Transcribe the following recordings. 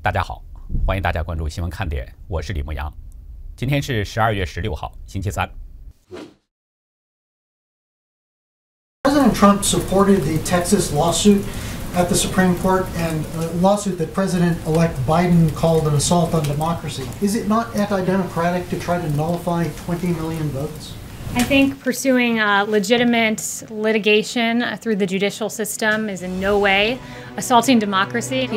大家好，欢迎大家关注新闻看点，我是李牧阳。今天是12月16号，星期三。 President Trump supported the Texas lawsuit at the Supreme Court, and a lawsuit that President-elect Biden called an assault on democracy. Is it not anti-democratic to try to nullify 20 million votes? I think pursuing legitimate litigation through the judicial system is in no way assaulting democracy.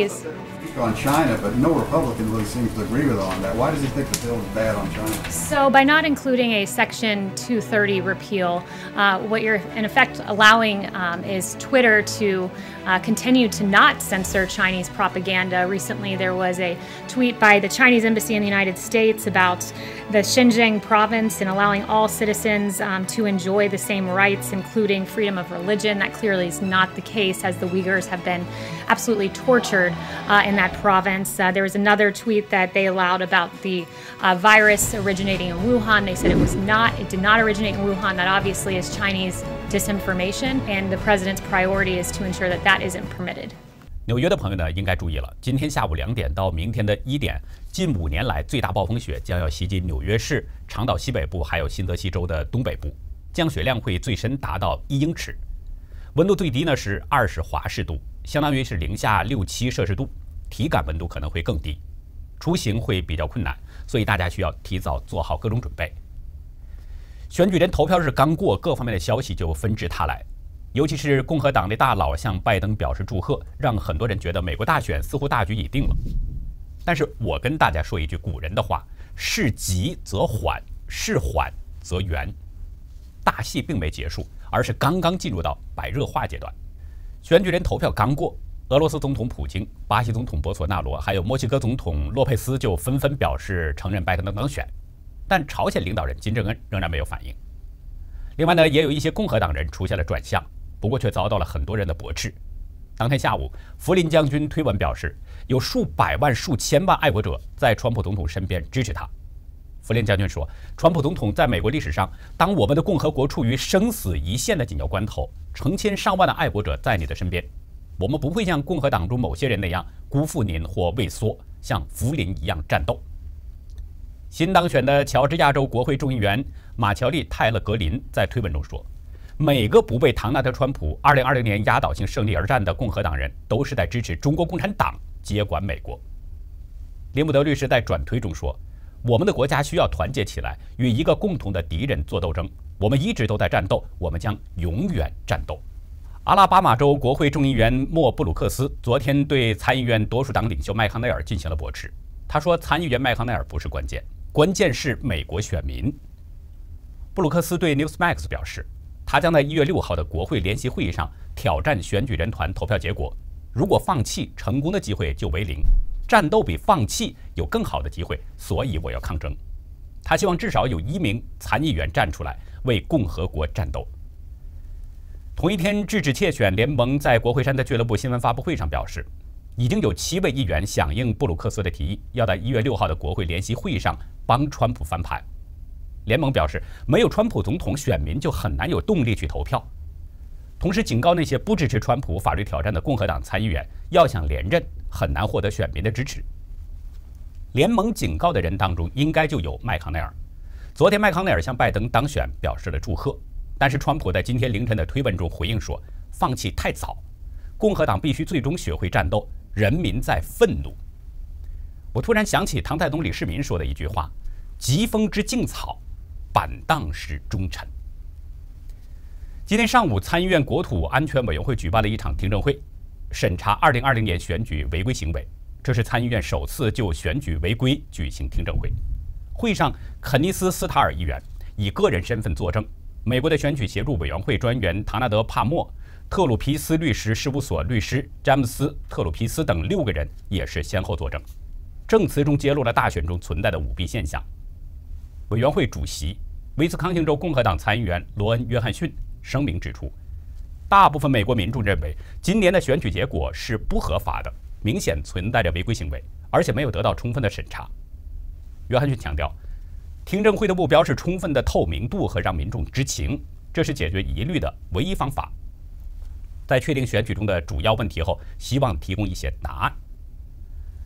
On China, but no Republican really seems to agree with her on that. Why does he think the bill is bad on China? So by not including a Section 230 repeal, what you're in effect allowing is Twitter to continue to not censor Chinese propaganda. Recently there was a tweet by the Chinese embassy in the United States about the Xinjiang province and allowing all citizens to enjoy the same rights, including freedom of religion. That clearly is not the case, as the Uyghurs have been absolutely tortured in that province. There was another tweet that they allowed about the virus originating in Wuhan. They said it did not originate in Wuhan. That obviously is Chinese disinformation, and the president's priority is to ensure that that isn't permitted. 纽约的朋友呢，应该注意了，今天下午2点到明天的1点，近5年来最大暴风雪将要袭击纽约市、长岛西北部还有新泽西州的东北部，降雪量会最深达到1英尺，温度最低呢是20华氏度，相当于是零下6、7摄氏度，体感温度可能会更低，出行会比较困难，所以大家需要提早做好各种准备。选举人投票日刚过，各方面的消息就纷至沓来。尤其是共和党的大佬向拜登表示祝贺，让很多人觉得美国大选似乎大局已定了。但是我跟大家说一句古人的话：事急则缓，事缓则圆。大戏并没结束，而是刚刚进入到白热化阶段。选举人投票刚过，俄罗斯总统普京、巴西总统博索纳罗还有墨西哥总统洛佩斯就纷纷表示承认拜登的当选，但朝鲜领导人金正恩仍然没有反应。另外呢，也有一些共和党人出现了转向。不过却遭到了很多人的驳斥。当天下午，福林将军推文表示，有数百万、数千万爱国者在川普总统身边支持他。福林将军说，川普总统在美国历史上，当我们的共和国处于生死一线的紧要关头，成千上万的爱国者在你的身边，我们不会像共和党中某些人那样辜负您或畏缩，像福林一样战斗。新当选的乔治亚州国会众议员马乔丽·泰勒格林在推文中说，每个不为唐纳德·川普2020年压倒性胜利而战的共和党人，都是在支持中国共产党接管美国。林姆德律师在转推中说，我们的国家需要团结起来，与一个共同的敌人做斗争。我们一直都在战斗，我们将永远战斗。阿拉巴马州国会众议员莫布鲁克斯昨天对参议院多数党领袖麦康奈尔进行了驳斥。他说，参议员麦康奈尔不是关键，关键是美国选民。布鲁克斯对 Newsmax 表示，他将在1月6号的国会联席会议上挑战选举人团投票结果，如果放弃，成功的机会就为0，战斗比放弃有更好的机会，所以我要抗争。他希望至少有1名参议员站出来为共和国战斗。同一天，制止窃选联盟在国会山的俱乐部新闻发布会上表示，已经有7位议员响应布鲁克斯的提议，要在1月6号的国会联席会议上帮川普翻盘。联盟表示，没有川普总统，选民就很难有动力去投票。同时警告那些不支持川普法律挑战的共和党参议员，要想连任，很难获得选民的支持。联盟警告的人当中，应该就有麦康奈尔。昨天，麦康奈尔向拜登当选表示了祝贺，但是川普在今天凌晨的推文中回应说，放弃太早，共和党必须最终学会战斗，人民在愤怒。我突然想起唐太宗李世民说的一句话：疾风知劲草，板荡识忠臣。今天上午，参议院国土安全委员会举办了一场听证会，审查2020年选举违规行为。这是参议院首次就选举违规举行听证会。会上，肯尼斯·斯塔尔议员以个人身份作证，美国的选举协助委员会专员唐纳德·帕默、特鲁皮斯律师事务所律师詹姆斯·特鲁皮斯等6个人也是先后作证。证词中揭露了大选中存在的舞弊现象。委员会主席、威斯康星州共和党参议员罗恩·约翰逊声明指出，大部分美国民众认为今年的选举结果是不合法的，明显存在着违规行为，而且没有得到充分的审查。约翰逊强调，听证会的目标是充分的透明度和让民众知情，这是解决疑虑的唯一方法。在确定选举中的主要问题后，希望提供一些答案。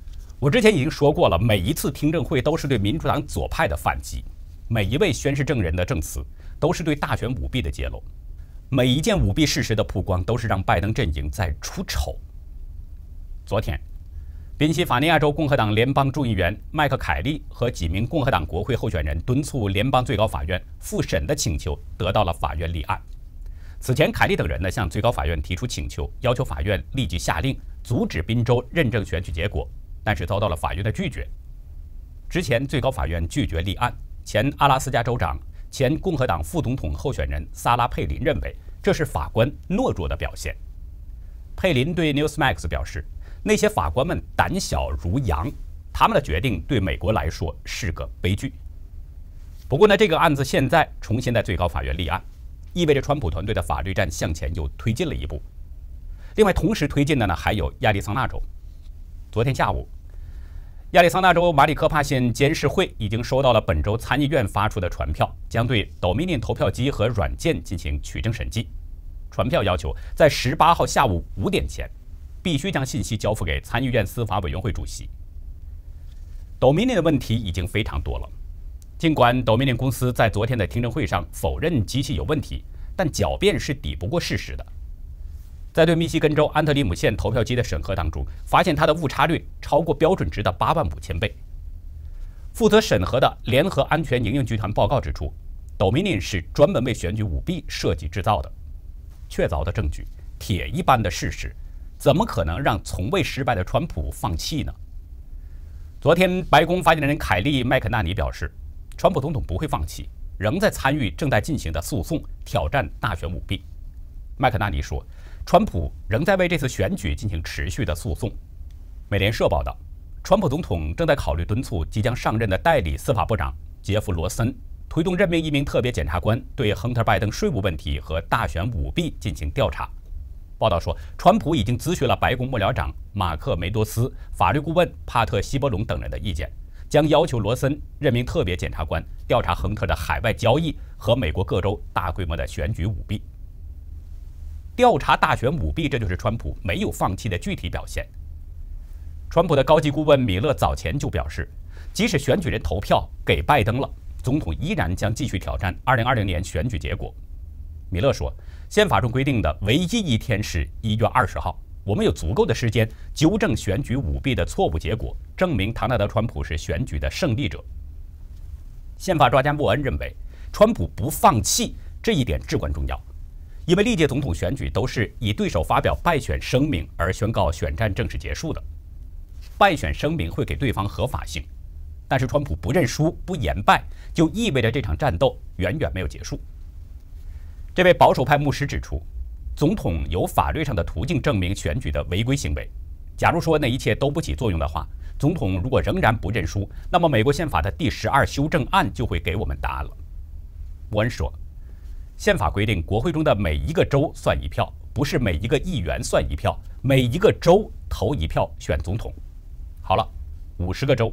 我之前已经说过了，每一次听证会都是对民主党左派的反击，每一位宣誓证人的证词都是对大选舞弊的揭露，每一件舞弊事实的曝光都是让拜登阵营在出丑。昨天，宾夕法尼亚州共和党联邦众议员麦克凯利和几名共和党国会候选人敦促联邦最高法院复审的请求得到了法院立案。此前，凯利等人呢向最高法院提出请求，要求法院立即下令阻止宾州认证选举结果，但是遭到了法院的拒绝。之前，最高法院拒绝立案，前阿拉斯加州长、前共和党副总统候选人萨拉·佩林认为这是法官懦弱的表现。佩林对 Newsmax 表示，那些法官们胆小如羊，他们的决定对美国来说是个悲剧。不过呢，这个案子现在重新在最高法院立案，意味着川普团队的法律战向前又推进了一步。另外，同时推进的呢还有亚利桑那州。昨天下午，亚利桑那州马里科帕县监事会已经收到了本州参议院发出的传票，将对 Dominion 投票机和软件进行取证审计。传票要求在18号下午5点前必须将信息交付给参议院司法委员会主席。Dominion 的问题已经非常多了，尽管 Dominion 公司在昨天的听证会上否认机器有问题，但狡辩是抵不过事实的。在对密西根州安特里姆县投票机的审核当中，发现它的误差率超过标准值的85000倍。负责审核的联合安全营运集团报告指出 ，Dominion 是专门为选举舞弊设计制造的。确凿的证据，铁一般的事实，怎么可能让从未失败的川普放弃呢？昨天，白宫发言人凯利·麦肯纳尼表示，川普总统不会放弃，仍在参与正在进行的诉讼，挑战大选舞弊。麦肯纳尼说，川普仍在为这次选举进行持续的诉讼。美联社报道，川普总统正在考虑敦促即将上任的代理司法部长杰夫·罗森推动任命一名特别检察官，对亨特·拜登税务问题和大选舞弊进行调查。报道说，川普已经咨询了白宫幕僚长马克·梅多斯、法律顾问帕特·希伯龙等人的意见，将要求罗森任命特别检察官调查亨特的海外交易和美国各州大规模的选举舞弊。调查大选舞弊，这就是川普没有放弃的具体表现。川普的高级顾问米勒早前就表示，即使选举人投票给拜登了，总统依然将继续挑战2020年选举结果。米勒说，宪法中规定的唯一一天是1月20号，我们有足够的时间纠正选举舞弊的错误结果，证明唐纳德·川普是选举的胜利者。宪法专家莫恩认为，川普不放弃这一点至关重要，因为历届总统选举都是以对手发表败选声明而宣告选战正式结束的。败选声明会给对方合法性，但是川普不认输、不言败，就意味着这场战斗远远没有结束。这位保守派牧师指出，总统有法律上的途径证明选举的违规行为。假如说那一切都不起作用的话，总统如果仍然不认输，那么美国宪法的第12修正案就会给我们答案了。伯恩说，宪法规定国会中的每一个州算一票，不是每一个议员算一票，每一个州投一票选总统。好了，50个州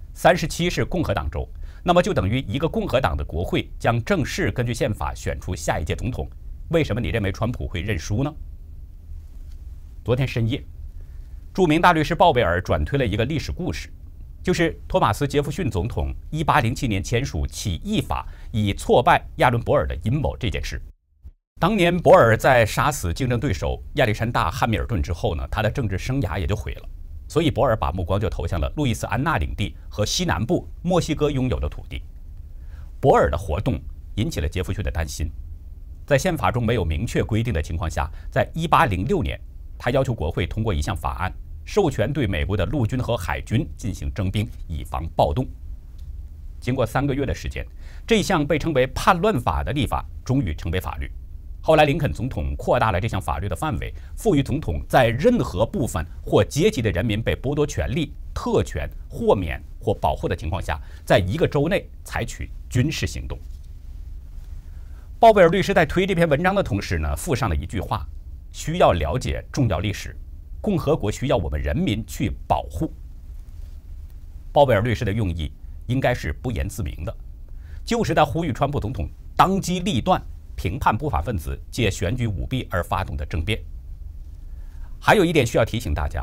，37是共和党州，那么就等于一个共和党的国会将正式根据宪法选出下一届总统。为什么你认为川普会认输呢？昨天深夜，著名大律师鲍威尔转推了一个历史故事，就是托马斯·杰弗逊总统1807年签署起义法以挫败亚伦·博尔的阴谋这件事。当年博尔在杀死竞争对手亚历山大·汉密尔顿之后呢，他的政治生涯也就毁了。所以博尔把目光就投向了路易斯安那领地和西南部墨西哥拥有的土地。博尔的活动引起了杰弗逊的担心，在宪法中没有明确规定的情况下，在1806年，他要求国会通过一项法案，授权对美国的陆军和海军进行征兵，以防暴动。经过3个月的时间，这项被称为叛乱法的立法终于成为法律。后来，林肯总统扩大了这项法律的范围，赋予总统在任何部分或阶级的人民被剥夺权利、特权、豁免或保护的情况下，在一个州内采取军事行动。鲍威尔律师在推这篇文章的同时呢，附上了一句话：需要了解重要历史，共和国需要我们人民去保护。鲍威尔律师的用意应该是不言自明的，就是在呼吁川普总统当机立断评判不法分子借选举舞弊而发动的政变。还有一点需要提醒大家，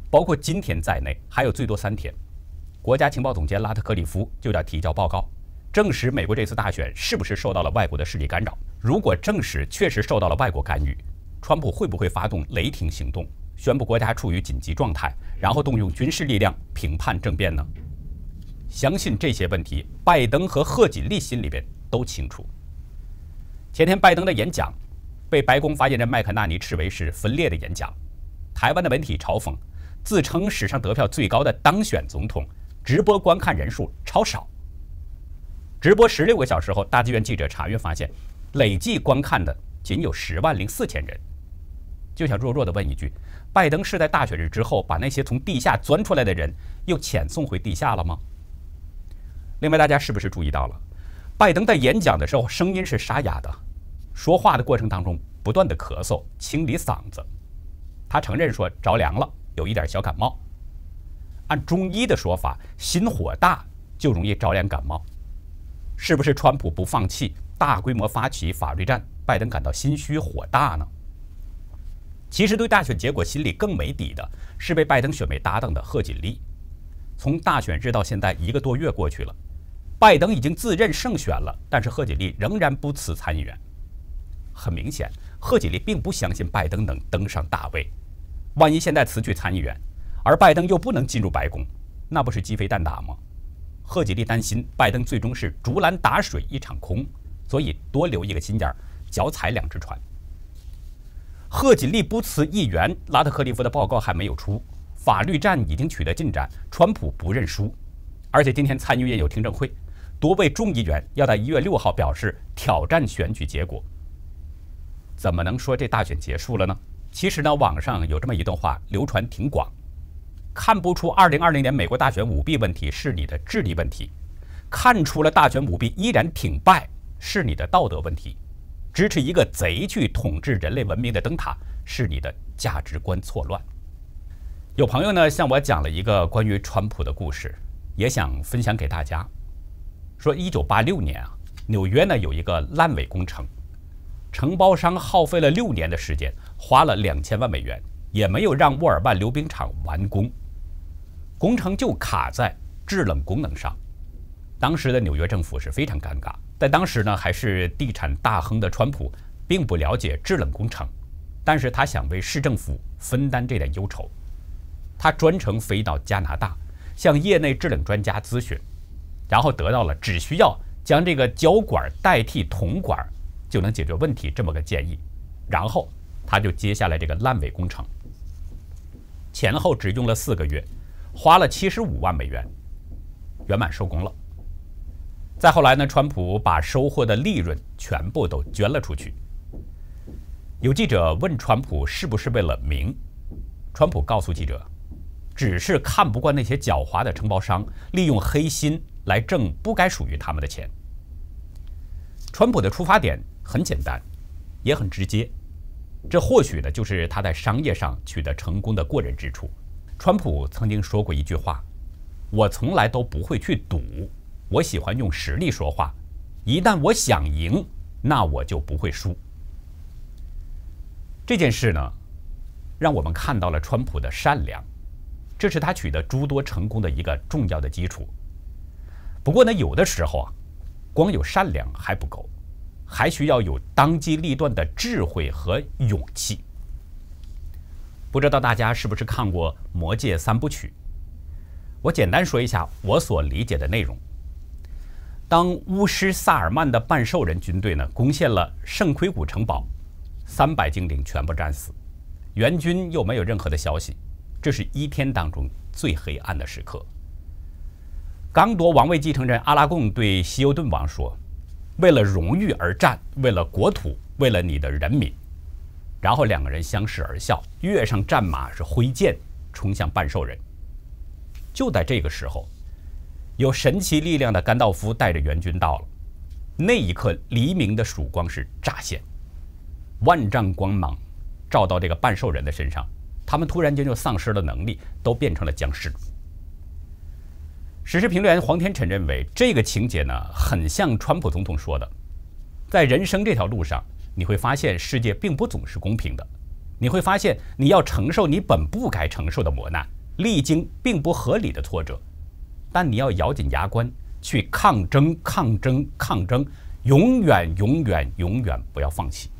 包括今天在内，还有最多3天，国家情报总监拉特克利夫就要提交报告，证实美国这次大选是不是受到了外国的势力干扰。如果证实确实受到了外国干预，川普会不会发动雷霆行动，宣布国家处于紧急状态，然后动用军事力量平叛政变呢？相信这些问题，拜登和贺锦丽心里边都清楚。前天拜登的演讲被白宫发言人麦肯纳尼斥为是分裂的演讲，台湾的媒体嘲讽，自称史上得票最高的当选总统，直播观看人数超少。直播16个小时后，大纪元记者查阅发现，累计观看的仅有10万0 4千人。就想弱弱地问一句，拜登是在大选日之后把那些从地下钻出来的人又遣送回地下了吗？另外，大家是不是注意到了，拜登在演讲的时候声音是沙哑的，说话的过程当中不断的咳嗽清理嗓子。他承认说着凉了，有一点小感冒。按中医的说法，心火大就容易着凉感冒。是不是川普不放弃，大规模发起法律战，拜登感到心虚火大呢？其实对大选结果心里更没底的是被拜登选为搭档的贺锦丽。从大选日到现在1个多月过去了，拜登已经自认胜选了，但是贺锦丽仍然不辞参议员。很明显，贺锦丽并不相信拜登能登上大位。万一现在辞去参议员，而拜登又不能进入白宫，那不是鸡飞蛋打吗？贺锦丽担心拜登最终是竹篮打水一场空，所以多留一个心眼，脚踩2只船。贺锦丽不辞议员，拉特克利夫的报告还没有出，法律战已经取得进展，川普不认输。而且今天参议院有听证会，多位众议员要在1月6号表示挑战选举结果。怎么能说这大选结束了呢？其实呢，网上有这么一段话流传挺广，看不出2020年美国大选舞弊问题是你的智力问题，看出了大选舞弊依然挺败是你的道德问题，支持一个贼去统治人类文明的灯塔是你的价值观错乱。有朋友呢向我讲了一个关于川普的故事，也想分享给大家。说1986年啊，纽约呢有一个烂尾工程，承包商耗费了6年的时间，花了2000万美元，也没有让沃尔曼溜冰场完工，工程就卡在制冷功能上。当时的纽约政府是非常尴尬，在当时呢还是地产大亨的川普并不了解制冷工程，但是他想为市政府分担这点忧愁，他专程飞到加拿大向业内制冷专家咨询，然后得到了只需要将这个胶管代替铜管就能解决问题这么个建议，然后他就接下来这个烂尾工程，前后只用了4个月，花了75万美元，圆满收工了。再后来呢，川普把收获的利润全部都捐了出去。有记者问川普是不是为了名，川普告诉记者，只是看不惯那些狡猾的承包商利用黑心来挣不该属于他们的钱。川普的出发点很简单，也很直接，这或许呢就是他在商业上取得成功的过人之处。川普曾经说过一句话，我从来都不会去赌，我喜欢用实力说话，一旦我想赢，那我就不会输。这件事呢，让我们看到了川普的善良，这是他取得诸多成功的一个重要的基础。不过呢，有的时候啊，光有善良还不够，还需要有当机立断的智慧和勇气。不知道大家是不是看过《魔戒3部曲》？我简单说一下我所理解的内容。当巫师萨尔曼的半兽人军队呢攻陷了圣盔谷城堡，300精灵全部战死，援军又没有任何的消息，这是1天当中最黑暗的时刻。刚铎王位继承人阿拉贡对西欧顿王说，为了荣誉而战，为了国土，为了你的人民。然后2个人相视而笑，跃上战马，是挥剑冲向半兽人。就在这个时候，有神奇力量的甘道夫带着援军到了，那一刻黎明的曙光是乍现，万丈光芒照到这个半兽人的身上，他们突然间就丧失了能力，都变成了僵尸。时事评论员黄天辰认为，这个情节呢很像川普总统说的，在人生这条路上，你会发现世界并不总是公平的，你会发现你要承受你本不该承受的磨难， 历经并不合理的挫折，但你要咬紧牙关去抗争，永远不要放弃。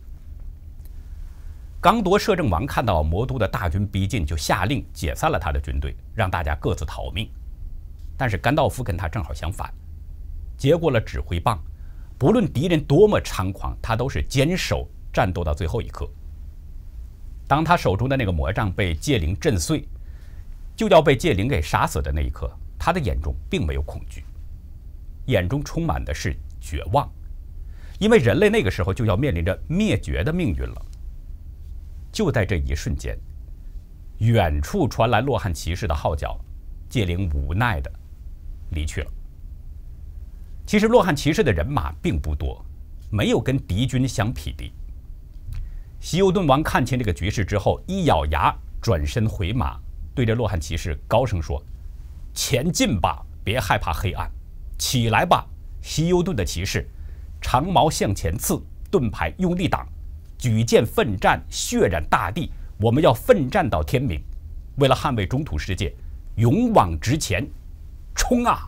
刚铎摄政王看到魔都的大军逼近，就下令解散了他的军队，让大家各自逃命。但是甘道夫跟他正好相反，接过了指挥棒，不论敌人多么猖狂，他都是坚守战斗到最后一刻。当他手中的那个魔杖被戒灵震碎，就要被戒灵给杀死的那一刻，他的眼中并没有恐惧，眼中充满的是绝望，因为人类那个时候就要面临着灭绝的命运了。就在这一瞬间，远处传来洛汗骑士的号角，戒灵无奈的离去了。其实洛汗骑士的人马并不多，没有跟敌军相匹敌。西尤顿王看清这个局势之后，一咬牙转身回马，对着洛汗骑士高声说：“前进吧，别害怕黑暗，起来吧，西尤顿的骑士，长矛向前刺，盾牌用力挡，举剑奋战，血染大地，我们要奋战到天明，为了捍卫中土世界，勇往直前，冲啊！”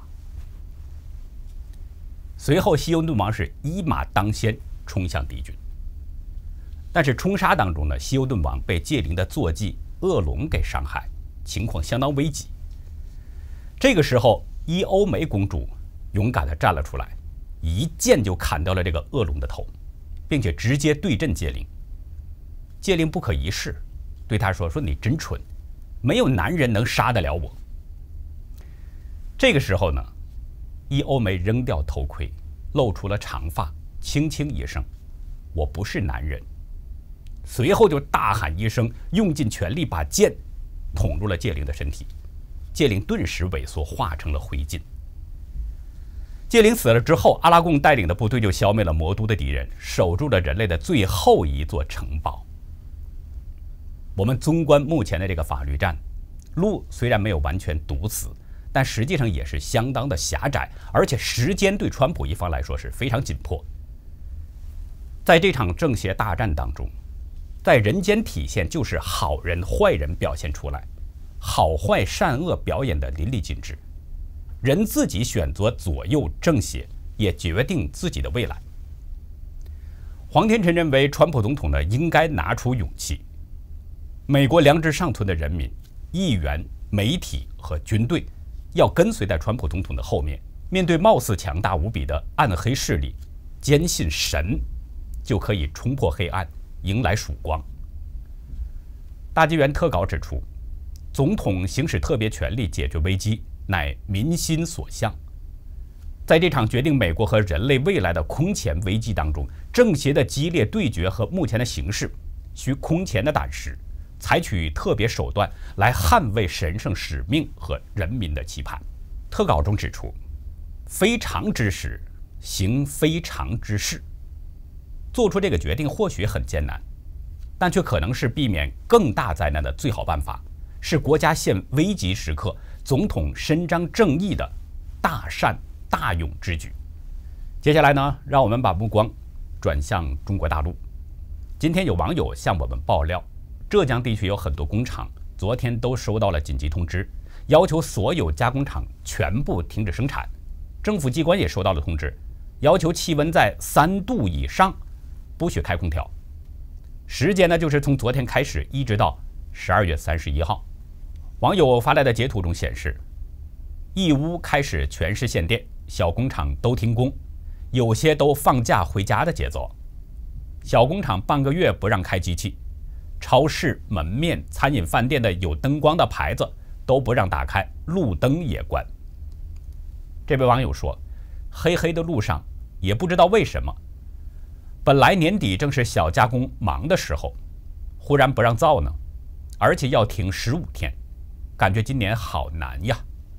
随后西尤顿王是一马当先冲向敌军，但是冲杀当中呢，西尤顿王被戒灵的坐骑恶龙给伤害，情况相当危急。这个时候伊欧梅公主勇敢地站了出来，一剑就砍掉了这个恶龙的头，并且直接对阵戒灵。戒灵不可一世，对他说：“你真蠢，没有男人能杀得了我。”这个时候呢，伊欧梅扔掉头盔，露出了长发，轻轻一声：“我不是男人。”随后就大喊一声，用尽全力把剑捅入了戒灵的身体，戒灵顿时萎缩，化成了灰烬。戒灵死了之后，阿拉贡带领的部队就消灭了魔都的敌人，守住了人类的最后一座城堡。我们纵观目前的这个法律战，路虽然没有完全堵死，但实际上也是相当的狭窄，而且时间对川普一方来说是非常紧迫。在这场正邪大战当中，在人间体现就是好人坏人表现出来，好坏善恶表演的淋漓尽致。人自己选择左右正邪，也决定自己的未来。黄天臣认为，川普总统呢应该拿出勇气。美国良知尚存的人民、议员、媒体和军队要跟随在川普总统的后面，面对貌似强大无比的暗黑势力，坚信神就可以冲破黑暗，迎来曙光。大纪元特稿指出，总统行使特别权力解决危机，乃民心所向。在这场决定美国和人类未来的空前危机当中，正邪的激烈对决和目前的形势，需空前的胆识，采取特别手段来捍卫神圣使命和人民的期盼。特稿中指出，非常之时，行非常之事。做出这个决定或许很艰难，但却可能是避免更大灾难的最好办法，是国家现危急时刻总统伸张正义的大善大勇之举。接下来呢，让我们把目光转向中国大陆。今天有网友向我们爆料，浙江地区有很多工厂昨天都收到了紧急通知，要求所有加工厂全部停止生产。政府机关也收到了通知，要求气温在3度以上不许开空调。时间呢，就是从昨天开始一直到12月31号。网友发来的截图中显示，义乌开始全市限电，小工厂都停工，有些都放假回家的节奏。小工厂半个月不让开机器，超市、门面、餐饮饭店的有灯光的牌子都不让打开，路灯也关。这位网友说，黑黑的路上也不知道为什么，本来年底正是小加工忙的时候，忽然不让造呢，而且要停15天，感觉今年好难呀。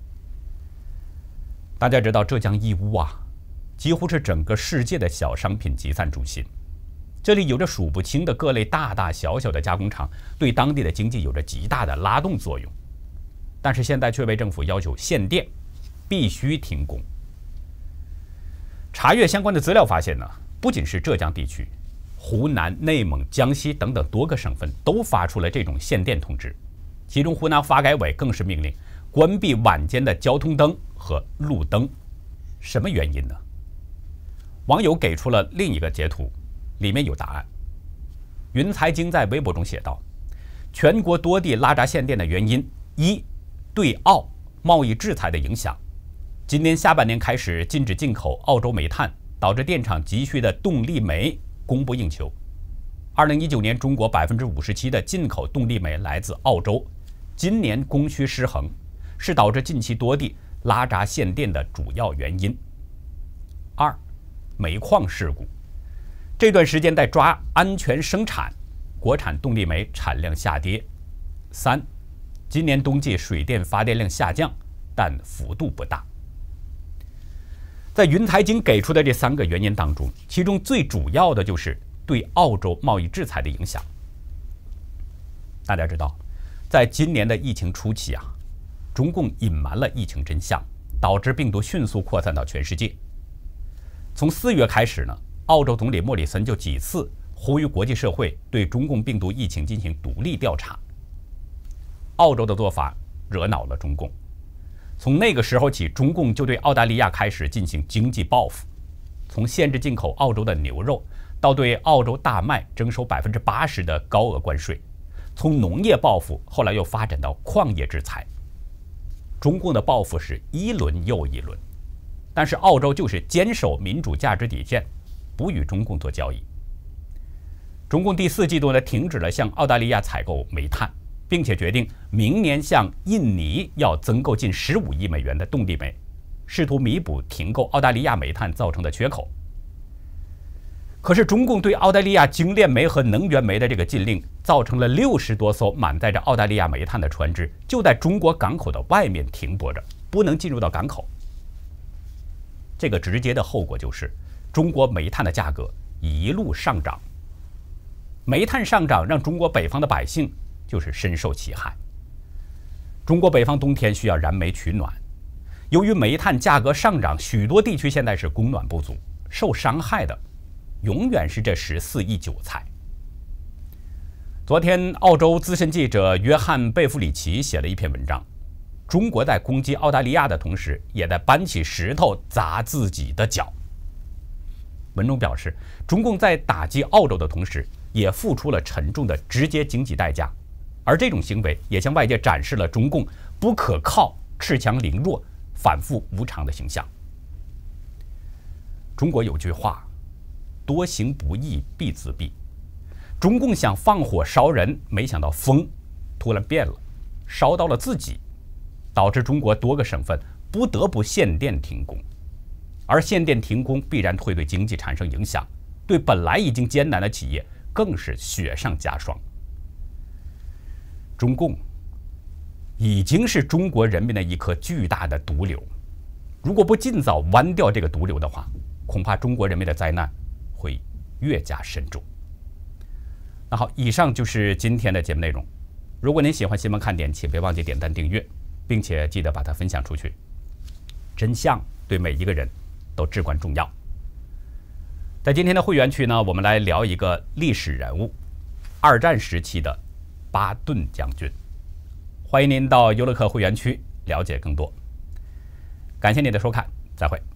大家知道浙江义乌啊，几乎是整个世界的小商品集散中心，这里有着数不清的各类大大小小的加工厂，对当地的经济有着极大的拉动作用。但是现在却被政府要求限电，必须停工。查阅相关的资料发现呢，不仅是浙江地区，湖南、内蒙、江西等等多个省份都发出了这种限电通知。 其中湖南发改委更是命令关闭晚间的交通灯和路灯。什么原因呢？网友给出了另一个截图，里面有答案。云财经在微博中写道，全国多地拉闸限电的原因：一、对澳贸易制裁的影响。今年下半年开始禁止进口澳洲煤炭，导致电厂急需的动力煤供不应求。2019年，中国57%的进口动力煤来自澳洲，今年供需失衡，是导致近期多地拉闸限电的主要原因。二、煤矿事故。这段时间在抓安全生产，国产动力煤产量下跌。三、今年冬季水电发电量下降，但幅度不大。在云财经给出的这3个原因当中，其中最主要的就是对澳洲贸易制裁的影响。大家知道，在今年的疫情初期啊，中共隐瞒了疫情真相，导致病毒迅速扩散到全世界。从4月开始呢，澳洲总理莫里森就几次呼吁国际社会对中共病毒疫情进行独立调查。澳洲的做法惹恼了中共，从那个时候起，中共就对澳大利亚开始进行经济报复，从限制进口澳洲的牛肉，到对澳洲大麦征收80%的高额关税，从农业报复后来又发展到矿业制裁。中共的报复是一轮又一轮，但是澳洲就是坚守民主价值底线，不与中共做交易。中共第4季度呢，停止了向澳大利亚采购煤炭，并且决定明年向印尼要增购近15亿美元的动力煤，试图弥补停购澳大利亚煤炭造成的缺口。可是中共对澳大利亚精炼煤和能源煤的这个禁令，造成了60多艘满载着澳大利亚煤炭的船只就在中国港口的外面停泊着，不能进入到港口。这个直接的后果就是中国煤炭的价格一路上涨。煤炭上涨让中国北方的百姓就是深受其害。中国北方冬天需要燃煤取暖，由于煤炭价格上涨，许多地区现在是供暖不足，受伤害的永远是这14亿韭菜。昨天，澳洲资深记者约翰·贝弗里奇写了一篇文章，中国在攻击澳大利亚的同时，也在搬起石头砸自己的脚。文中表示，中共在打击澳洲的同时，也付出了沉重的直接经济代价，而这种行为也向外界展示了中共不可靠、恃强凌弱、反复无常的形象。中国有句话，多行不义必自毙。中共想放火烧人，没想到风突然变了，烧到了自己，导致中国多个省份不得不限电停工。而限电停工必然会对经济产生影响，对本来已经艰难的企业更是雪上加霜。中共已经是中国人民的一颗巨大的毒瘤，如果不尽早剜掉这个毒瘤的话，恐怕中国人民的灾难会越加深重。那好，以上就是今天的节目内容。如果您喜欢新闻看点，请别忘记点赞订阅，并且记得把它分享出去。真相对每一个人都至关重要。在今天的会员区呢，我们来聊一个历史人物，2战时期的巴顿将军。欢迎您到优乐客会员区了解更多。感谢您的收看，再会。